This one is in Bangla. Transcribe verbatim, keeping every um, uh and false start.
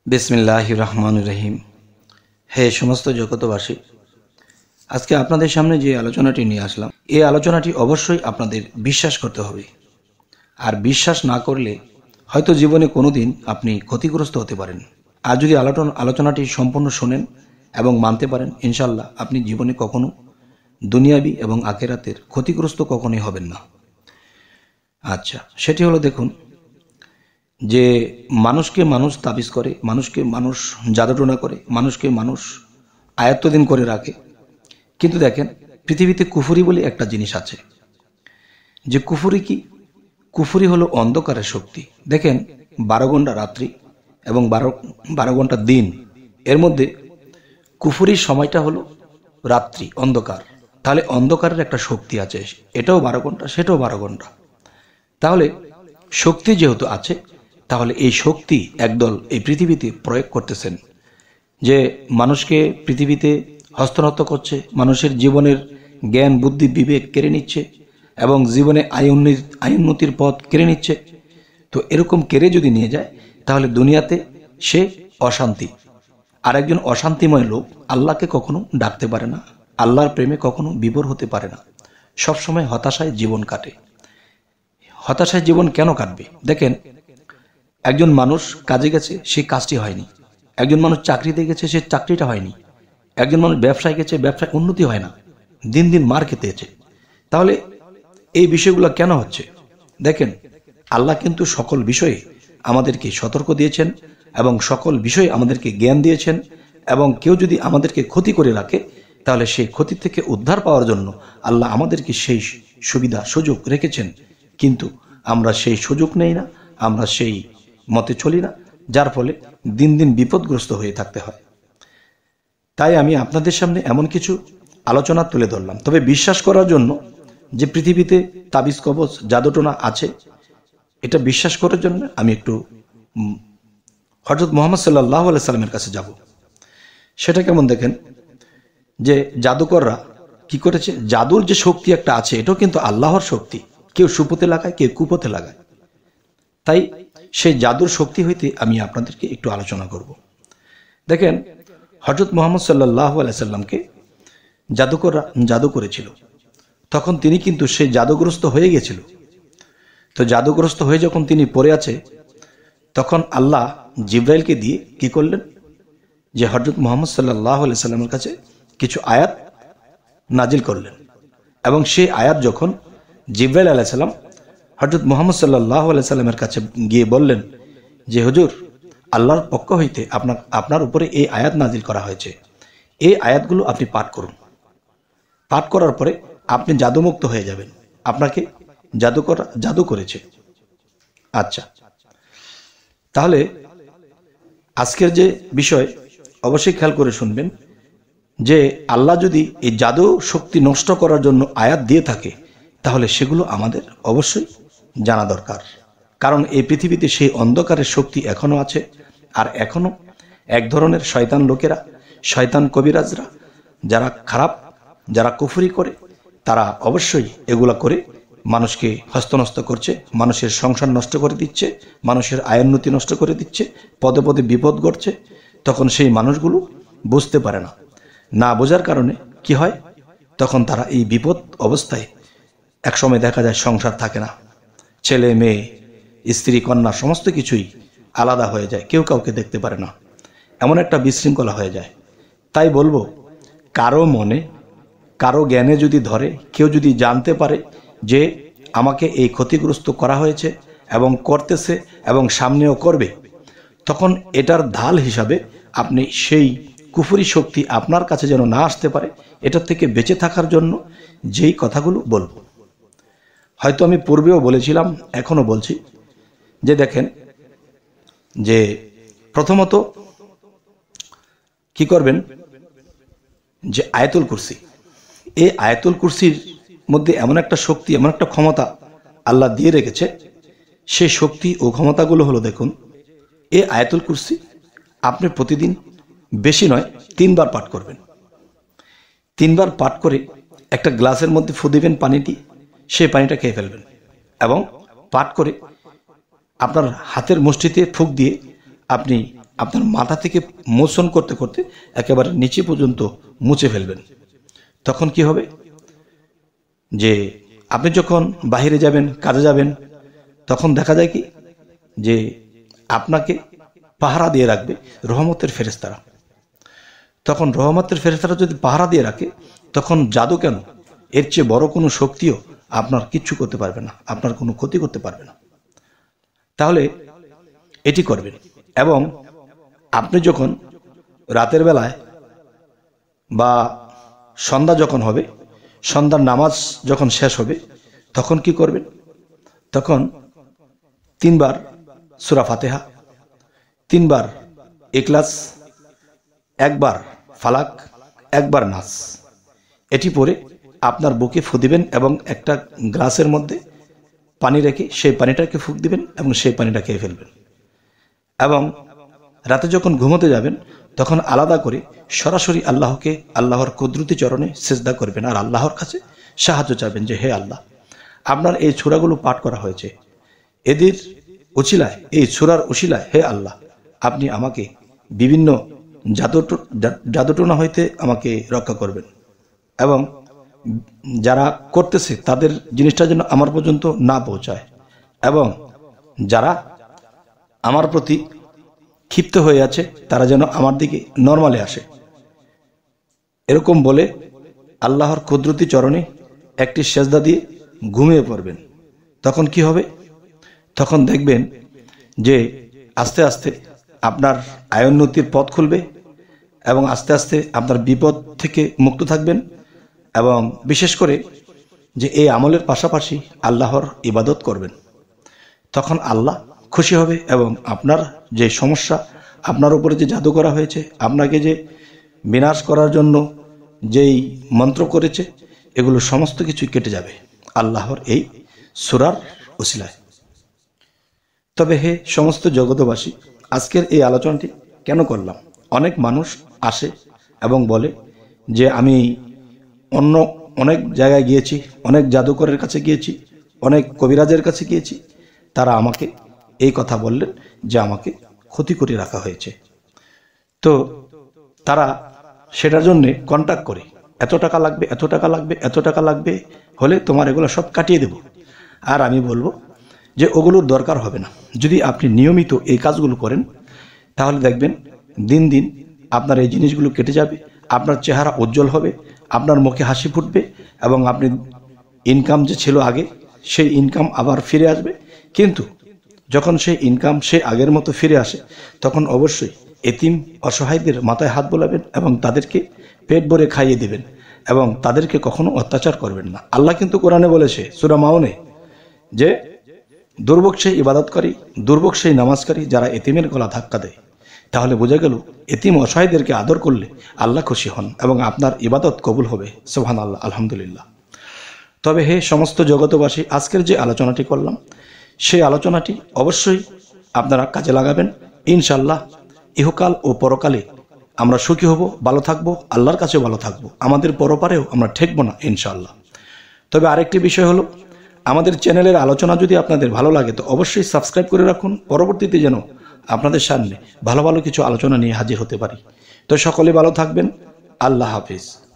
বিসমিল্লাহির রহমানির রহিম। হে সমস্ত জগতবাসী, আজকে আপনাদের সামনে যে আলোচনাটি নিয়ে আসলাম, এই আলোচনাটি অবশ্যই আপনাদের বিশ্বাস করতে হবে। আর বিশ্বাস না করলে হয়তো জীবনে কোনোদিন আপনি ক্ষতিগ্রস্ত হতে পারেন। আর যদি আলোচনা আলোচনাটি সম্পূর্ণ শোনেন এবং মানতে পারেন, ইনশাল্লাহ আপনি জীবনে কখনো দুনিয়াবি এবং আখিরাতের ক্ষতিগ্রস্ত কখনোই হবেন না। আচ্ছা, সেটি হলো, দেখুন যে মানুষকে মানুষ তাবিজ করে, মানুষকে মানুষ জাদুটোনা করে, মানুষকে মানুষ আয়ত্তাধীন করে রাখে। কিন্তু দেখেন, পৃথিবীতে কুফরি বলে একটা জিনিস আছে। যে কুফরি কি? কুফরি হলো অন্ধকারের শক্তি। দেখেন, বারো ঘন্টা রাত্রি এবং বারো বারো ঘন্টা দিন, এর মধ্যে কুফরির সময়টা হলো রাত্রি, অন্ধকার। তাহলে অন্ধকারের একটা শক্তি আছে, এটাও বারো ঘন্টা, সেটাও বারো ঘন্টা। তাহলে শক্তি যেহেতু আছে, তাহলে এই শক্তি একদল এই পৃথিবীতে প্রয়োগ করতেছেন, যে মানুষকে পৃথিবীতে হস্তনত করছে, মানুষের জীবনের জ্ঞান বুদ্ধি বিবেক কেড়ে নিচ্ছে এবং জীবনে আয়োন্নতির পথ কেড়ে নিচ্ছে। তো এরকম কেড়ে যদি নিয়ে যায়, তাহলে দুনিয়াতে সে অশান্তি। আর একজন অশান্তিময় লোক আল্লাহকে কখনো ডাকতে পারে না, আল্লাহর প্রেমে কখনো বিভোর হতে পারে না, সবসময় হতাশায় জীবন কাটে। হতাশায় জীবন কেন কাটবে? দেখেন, একজন মানুষ কাজে গেছে, সেই কাজটি হয়নি। একজন মানুষ চাকরিতে গেছে, সে চাকরিটা হয়নি। একজন মানুষ ব্যবসায় গেছে, ব্যবসায় উন্নতি হয় না, দিন দিন মার খেতেছে। তাহলে এই বিষয়গুলো কেন হচ্ছে? দেখেন, আল্লাহ কিন্তু সকল বিষয়ে আমাদেরকে সতর্ক দিয়েছেন এবং সকল বিষয়ে আমাদেরকে জ্ঞান দিয়েছেন। এবং কেউ যদি আমাদেরকে ক্ষতি করে রাখে, তাহলে সেই ক্ষতি থেকে উদ্ধার পাওয়ার জন্য আল্লাহ আমাদেরকে সেই সুবিধা সুযোগ রেখেছেন। কিন্তু আমরা সেই সুযোগ নেই না, আমরা সেই মতে চলি না, যার ফলে দিন দিন বিপদগ্রস্ত হয়ে থাকতে হয়। তাই আমি আপনাদের সামনে এমন কিছু আলোচনা তুলে ধরলাম। তবে বিশ্বাস করার জন্য যে পৃথিবীতে তাবিজ কবজ জাদুটোনা আছে, এটা বিশ্বাস করার জন্য আমি একটু হযরত মুহাম্মদ সাল্লাল্লাহু আলাইহি সাল্লামের কাছে যাব। সেটা কেমন? দেখেন, যে জাদুকররা কি করেছে, জাদুর যে শক্তি একটা আছে, এটাও কিন্তু আল্লাহর শক্তি। কেউ সুপথে লাগায়, কেউ কুপথে লাগায়। তাই সেই জাদুর শক্তি হইতে আমি আপনাদেরকে একটু আলোচনা করব। দেখেন, হযরত মুহাম্মদ সাল্লাল্লাহু আলাইহি সাল্লামকে জাদুকররা জাদু করেছিল। তখন তিনি কিন্তু সেই জাদুগ্রস্ত হয়ে গেছিল। তো জাদুগ্রস্ত হয়ে যখন তিনি পড়ে আছে, তখন আল্লাহ জিব্রাইলকে দিয়ে কি করলেন, যে হযরত মুহাম্মদ সাল্লাল্লাহু আলাইহি সাল্লামের কাছে কিছু আয়াত নাজিল করলেন। এবং সেই আয়াত যখন জিব্রাইল আলাইহিস সালাম হযরত মুহাম্মদ সাল্লাল্লাহু আলাইহি সাল্লামের কাছে গিয়ে বললেন যে হুজুর, আল্লাহর পক্ষ হইতে আপনার আপনার উপরে এই আয়াত নাজিল করা হয়েছে, এই আয়াতগুলো আপনি পাঠ করুন। পাঠ করার পরে আপনি জাদুমুক্ত হয়ে যাবেন, আপনাকে জাদু করা জাদু করেছে। আচ্ছা, তাহলে আজকের যে বিষয় অবশ্যই খেয়াল করে শুনবেন, যে আল্লাহ যদি এই জাদু শক্তি নষ্ট করার জন্য আয়াত দিয়ে থাকে, তাহলে সেগুলো আমাদের অবশ্যই জানা দরকার। কারণ এই পৃথিবীতে সেই অন্ধকারের শক্তি এখনো আছে। আর এখনো এক ধরনের শয়তান লোকেরা, শয়তান কবিরাজরা, যারা খারাপ, যারা কুফরি করে, তারা অবশ্যই এগুলা করে মানুষকে হস্তনস্ত করছে, মানুষের সংসার নষ্ট করে দিচ্ছে, মানুষের আয়োন্নতি নষ্ট করে দিচ্ছে, পদে পদে বিপদ ঘটছে। তখন সেই মানুষগুলো বুঝতে পারে না, না বোঝার কারণে কি হয়, তখন তারা এই বিপদ অবস্থায় একসময় দেখা যায় সংসার থাকে না, ছেলে মেয়ে স্ত্রী কন্যা সমস্ত কিছুই আলাদা হয়ে যায়, কেউ কাউকে দেখতে পারে না, এমন একটা বিশৃঙ্খলা হয়ে যায়। তাই বলবো, কারো মনে কারো জ্ঞানে যদি ধরে, কেউ যদি জানতে পারে যে আমাকে এই ক্ষতিগ্রস্ত করা হয়েছে এবং করতেছে এবং সামনেও করবে, তখন এটার ঢাল হিসাবে আপনি সেই কুফরি শক্তি আপনার কাছে যেন না আসতে পারে, এটার থেকে বেঁচে থাকার জন্য যেই কথাগুলো বলবো, হয়তো আমি পূর্বেও বলেছিলাম, এখনো বলছি, যে দেখেন, যে প্রথমত কি করবেন, যে আয়াতুল কুরসি, এই আয়াতুল কুরসির মধ্যে এমন একটা শক্তি, এমন একটা ক্ষমতা আল্লাহ দিয়ে রেখেছে। সেই শক্তি ও ক্ষমতাগুলো হলো, দেখুন, এই আয়াতুল কুরসি আপনি প্রতিদিন বেশি নয় তিনবার পাঠ করবেন। তিনবার পাঠ করে একটা গ্লাসের মধ্যে ফু দিবেন পানিটি, সেই পানিটা খেয়ে ফেলবেন এবং পাঠ করে আপনার হাতের মুষ্টিতে ফুঁক দিয়ে আপনি আপনার মাথা থেকে মোচন করতে করতে একেবারে নিচে পর্যন্ত মুছে ফেলবেন। তখন কি হবে যে আপনি যখন বাইরে যাবেন, কাজে যাবেন, তখন দেখা যায় কি যে আপনাকে পাহারা দিয়ে রাখবে রহমতের ফেরেশতারা। তখন রহমতের ফেরেশতারা যদি পাহারা দিয়ে রাখে, তখন জাদু কেন, এর চেয়ে বড় কোনো শক্তিও আপনার কিচ্ছু করতে পারবে না, আপনার কোনো ক্ষতি করতে পারবে না। তাহলে এটি করবেন। এবং আপনি যখন রাতের বেলায় বা সন্ধ্যা যখন হবে, সন্ধ্যার নামাজ যখন শেষ হবে, তখন কি করবেন? তখন তিনবার সূরা ফাতিহা, তিনবার ইখলাস, একবার ফালাক, একবার নাস, এটি পরে আপনার বুকে ফু দিবেন এবং একটা গ্লাসের মধ্যে পানি রেখে সেই পানিটাকে ফুঁক দিবেন এবং সেই পানিটা খেয়ে ফেলবেন। এবং রাতে যখন ঘুমোতে যাবেন, তখন আলাদা করে সরাসরি আল্লাহকে, আল্লাহর কুদরতি চরণে সিজদা করবেন আর আল্লাহর কাছে সাহায্য চাইবেন যে হে আল্লাহ, আপনার এই সূরাগুলো পাঠ করা হয়েছে, এদের উছিলায়, এই সূরার উছিলায় হে আল্লাহ, আপনি আমাকে বিভিন্ন জাদু জাদুটোনা হইতে আমাকে রক্ষা করবেন এবং যারা করতেছে তাদের জিনিসটা যেন আমার পর্যন্ত না পৌঁছায়, এবং যারা আমার প্রতি ক্ষিপ্ত হয়ে আছে তারা যেন আমার দিকে নরমালে আসে। এরকম বলে আল্লাহর কুদরতি চরণে একটি সেজদা দিয়ে ঘুমিয়ে পড়বেন। তখন কি হবে? তখন দেখবেন যে আস্তে আস্তে আপনার আয়োন্নতির পথ খুলবে এবং আস্তে আস্তে আপনার বিপদ থেকে মুক্ত থাকবেন। এবং বিশেষ করে যে এই আমলের পাশাপাশি আল্লাহর ইবাদত করবেন, তখন আল্লাহ খুশি হবে এবং আপনার যে সমস্যা, আপনার উপরে যে জাদু করা হয়েছে, আপনাকে যে বিনাশ করার জন্য যেই মন্ত্র করেছে, এগুলো সমস্ত কিছু কেটে যাবে আল্লাহর এই সূরার ওসিলায়। তবে হে সমস্ত জগতবাসী, আজকের এই আলোচনাটি কেন করলাম? অনেক মানুষ আসে এবং বলে যে আমি অন্য অনেক জায়গায় গিয়েছি, অনেক জাদুকরের কাছে গিয়েছি, অনেক কবিরাজের কাছে গিয়েছি, তারা আমাকে এই কথা বললেন যে আমাকে ক্ষতি করে রাখা হয়েছে। তো তারা সেটার জন্য কন্ট্যাক্ট করে, এত টাকা লাগবে, এত টাকা লাগবে, এত টাকা লাগবে, হলে তোমার এগুলো সব কাটিয়ে দেব। আর আমি বলবো যে ওগুলোর দরকার হবে না। যদি আপনি নিয়মিত এই কাজগুলো করেন, তাহলে দেখবেন দিন দিন আপনার এই জিনিসগুলো কেটে যাবে, আপনার চেহারা উজ্জ্বল হবে, আপনার মুখে হাসি ফুটবে এবং আপনি ইনকাম যে ছিল আগে, সেই ইনকাম আবার ফিরে আসবে। কিন্তু যখন সেই ইনকাম সেই আগের মতো ফিরে আসে, তখন অবশ্যই এতিম অসহায়দের মাথায় হাত বোলাবেন এবং তাদেরকে পেট ভরে খাইয়ে দেবেন এবং তাদেরকে কখনো অত্যাচার করবেন না। আল্লাহ কিন্তু কোরআনে বলেছে সূরা মাউনে যে দুর্ভোগ সেই ইবাদতকারী, দুর্ভোগ সেই নামাজকারী যারা এতিমের গলা ধাক্কা দেয়। তাহলে বোঝা গেল এতিম অসহায়দেরকে আদর করলে আল্লাহ খুশি হন এবং আপনার ইবাদত কবুল হবে। সুবহানাল্লাহ, আলহামদুলিল্লাহ। তবে হে সমস্ত জগতবাসী, আজকের যে আলোচনাটি করলাম, সেই আলোচনাটি অবশ্যই আপনারা কাজে লাগাবেন। ইনশাল্লাহ ইহকাল ও পরকালে আমরা সুখী হব, ভালো থাকবো, আল্লাহর কাছেও ভালো থাকবো, আমাদের পরপারেও আমরা ঠেকবো না ইনশাল্লাহ। তবে আরেকটি বিষয় হলো, আমাদের চ্যানেলের আলোচনা যদি আপনাদের ভালো লাগে তো অবশ্যই সাবস্ক্রাইব করে রাখুন, পরবর্তীতে যেন আপনাদের সামনে ভালো ভালো কিছু আলোচনা নিয়ে হাজির হতে পারি। তো সকলে ভালো থাকবেন। আল্লাহ হাফিজ।